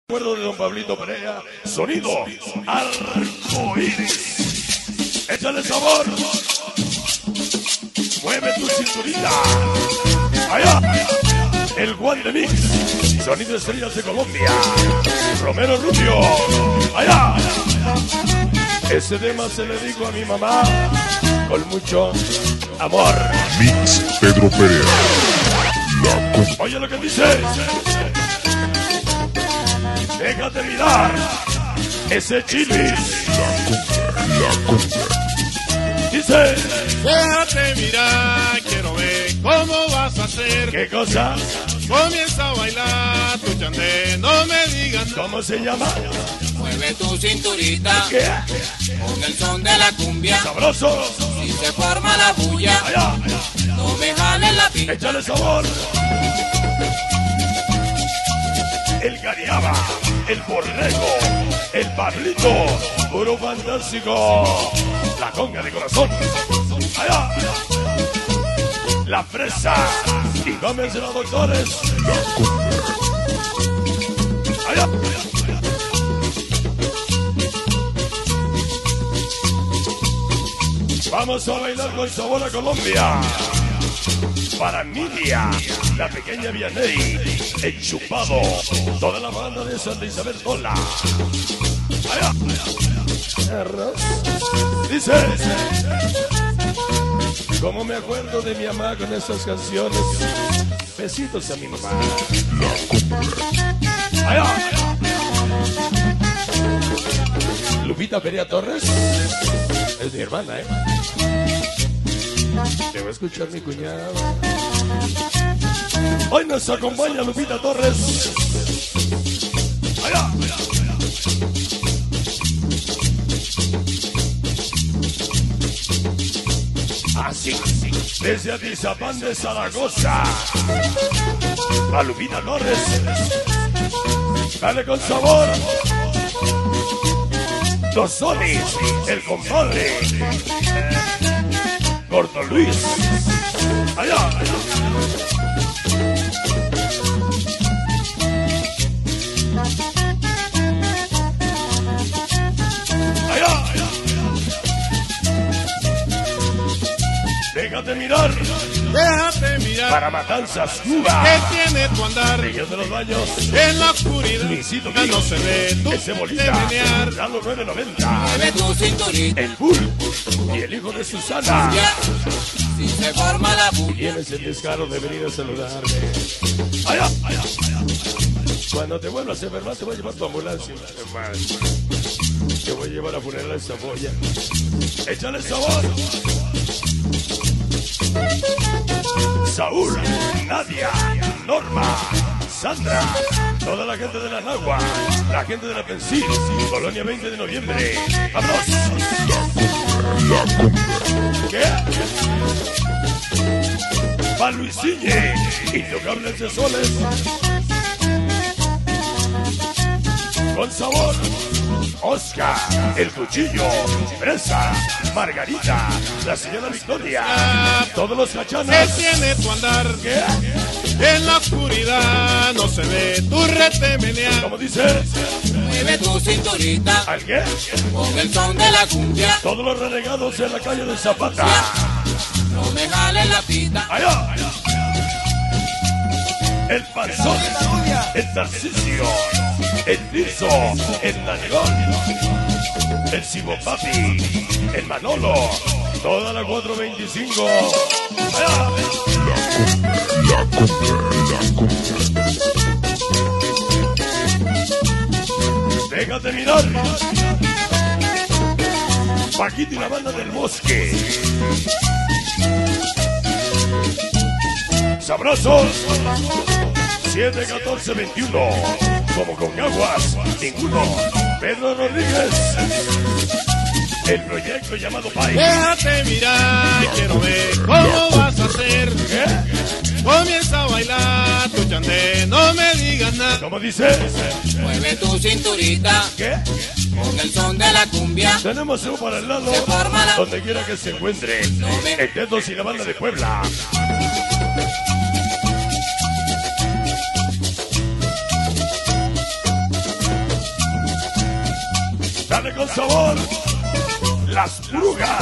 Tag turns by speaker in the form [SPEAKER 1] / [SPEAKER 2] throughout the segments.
[SPEAKER 1] Recuerdo de don Pablito Perea, sonido arcoíris. Échale sabor, mueve tu cinturita. Allá, el guante mix, sonido estrellas de Colombia. Romero Rubio, allá. Ese tema se le dijo a mi mamá con mucho amor.
[SPEAKER 2] Mix Pedro Perea.
[SPEAKER 1] Oye lo que dice. Déjate mirar ese chilis.
[SPEAKER 2] La compra.
[SPEAKER 1] Dice,
[SPEAKER 3] déjate mirar, quiero ver cómo vas a hacer.
[SPEAKER 1] ¿qué cosa?
[SPEAKER 3] Comienza a bailar tu chandé, no me digas nada.
[SPEAKER 1] ¿Cómo se llama?
[SPEAKER 4] Mueve tu cinturita
[SPEAKER 1] ¿Qué?
[SPEAKER 4] con el son de la cumbia.
[SPEAKER 1] Sabroso.
[SPEAKER 4] Si se forma la bulla,
[SPEAKER 1] Allá,
[SPEAKER 4] no me jales la pista.
[SPEAKER 1] échale sabor. El Gariaba, el Borrego, el Pablito, puro fantástico. La conga de corazón. Allá. La fresa. Y cómense los doctores. Allá. Vamos a bailar con sabor a Colombia. Para Nidia, la pequeña Vianey, el Chupado, toda la banda de Santa Isabel Tola. Allá. Dice, como me acuerdo de mi mamá con esas canciones. Besitos a mi mamá. Allá. Lupita Perea Torres es mi hermana, Te va a escuchar mi cuñado. Hoy nos acompaña Lupita Torres. Allá. Así, desde Atizapán de Zaragoza. A Lupita Torres. Dale con sabor. Los Solis, el compadre. Gordo Luis. Allá. Allá. Déjate mirar.
[SPEAKER 3] Déjate mirar.
[SPEAKER 1] Para Matanzas, Cuba.
[SPEAKER 3] ¿Qué tiene tu andar?
[SPEAKER 1] Región de los Baños.
[SPEAKER 3] En la oscuridad
[SPEAKER 1] Luisito
[SPEAKER 3] ya no se ve tu
[SPEAKER 1] ese
[SPEAKER 3] de
[SPEAKER 1] bolita.
[SPEAKER 3] menear.
[SPEAKER 1] Dalo 990.
[SPEAKER 4] Mueve tu cinturita,
[SPEAKER 1] El Bull. Y el hijo de Susana.
[SPEAKER 4] si se forma la bulla.
[SPEAKER 1] Tienes el descaro de venir a saludarme. Allá, allá, allá. Cuando te vuelvas a enfermar, te voy a llevar tu ambulancia. Te voy a llevar a funeral a Saboya. Échale sabor. Saúl, Nadia, Norma, Sandra, toda la gente de la Nagua, la gente de la Pensil, Colonia 20 de noviembre. ¡Vámonos!
[SPEAKER 2] La compra.
[SPEAKER 1] ¿Qué? Pa' Luisiñe, Intocables de Soles. Con sabor. Oscar, el cuchillo, Fresa, Margarita, la señora Victoria, todos los
[SPEAKER 3] ¿Qué
[SPEAKER 1] cachanas.
[SPEAKER 3] tiene tu andar?
[SPEAKER 1] ¿Qué?
[SPEAKER 3] En la oscuridad no se ve tu rete menear.
[SPEAKER 1] ¿Cómo dice?
[SPEAKER 4] Mueve tu cinturita
[SPEAKER 1] ¿Al qué?
[SPEAKER 4] con el son de la cumbia.
[SPEAKER 1] Todos los renegados en la calle de Zapata.
[SPEAKER 4] No me jales la pista.
[SPEAKER 1] Allá. El Panzón, el Tarcisio, el Tirso, el Nalgón, el Cibopapi, el Manolo, toda la 425. Allá.
[SPEAKER 2] La compra.
[SPEAKER 1] Déjate mirar. Paquito y la banda del bosque. Sabrosos. 7, 14, 21. Como con aguas, ninguno. Pedro Rodríguez. El proyecto llamado Pai.
[SPEAKER 3] Déjate mirar, quiero ver cómo vas a hacer.
[SPEAKER 1] ¿Qué?
[SPEAKER 3] Comienza a bailar tu chandé, no me digas nada.
[SPEAKER 1] ¿Cómo dice?
[SPEAKER 4] Mueve tu cinturita
[SPEAKER 1] ¿Qué?
[SPEAKER 4] con el son de la cumbia.
[SPEAKER 1] Tenemos uno para el lado,
[SPEAKER 4] Se forma la-
[SPEAKER 1] donde quiera que se encuentre. El Dedos y la banda de Puebla. con sabor. Las Brujas.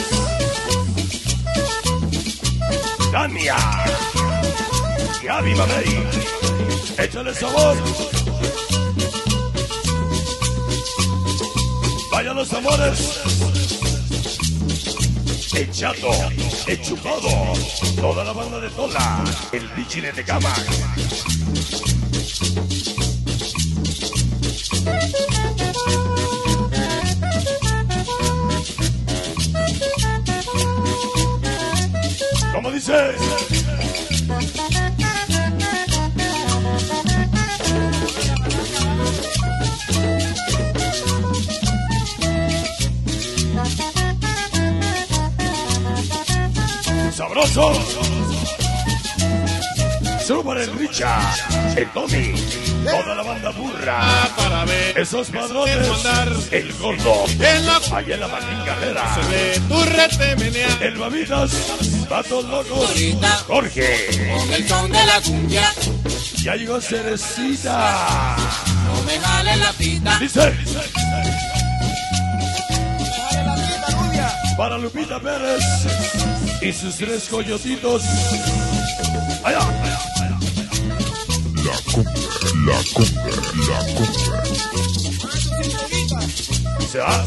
[SPEAKER 1] Dania. Gaby Mamey. Échale sabor. Vaya los amores. El Chato, el Chupado, toda la banda de Tola, el Bichine de Cama. ¿Cómo dices? Sabroso. Solo para el Richa, el Tommy, toda la banda burra.
[SPEAKER 3] Para ver
[SPEAKER 1] Esos padrones, el Gordo, allá en la Martín Carrera,
[SPEAKER 3] se ve tu rete menea.
[SPEAKER 1] el Babitas, Patos Locos, Jorge.
[SPEAKER 4] Con el son de la cumbia,
[SPEAKER 1] Ya llegó Cerecita.
[SPEAKER 4] no me jale la pita.
[SPEAKER 1] Dice. Para Lupita Pérez y sus 3 coyotitos. Allá.
[SPEAKER 2] La cumbia, la cumbia, la cumbia.
[SPEAKER 1] Se va.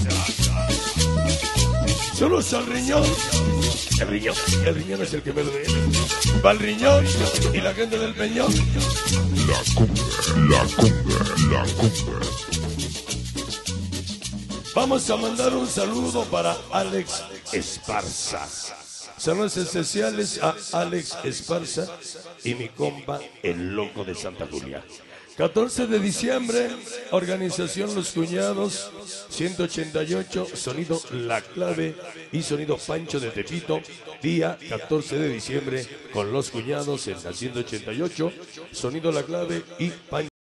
[SPEAKER 1] Solo está el riñón. El riñón es el que me duele. Va el riñón y la gente del peñón.
[SPEAKER 2] La cumbia, la cumbia, la cumbia.
[SPEAKER 1] Vamos a mandar un saludo para Alex Esparza. Saludos especiales a Alex Esparza y mi compa, el Loco de Santa Julia. 14 de diciembre, organización Los Cuñados, 188, sonido La Clave y sonido Pancho de Tepito. Día 14 de diciembre con Los Cuñados en la 188, sonido La Clave y Pancho.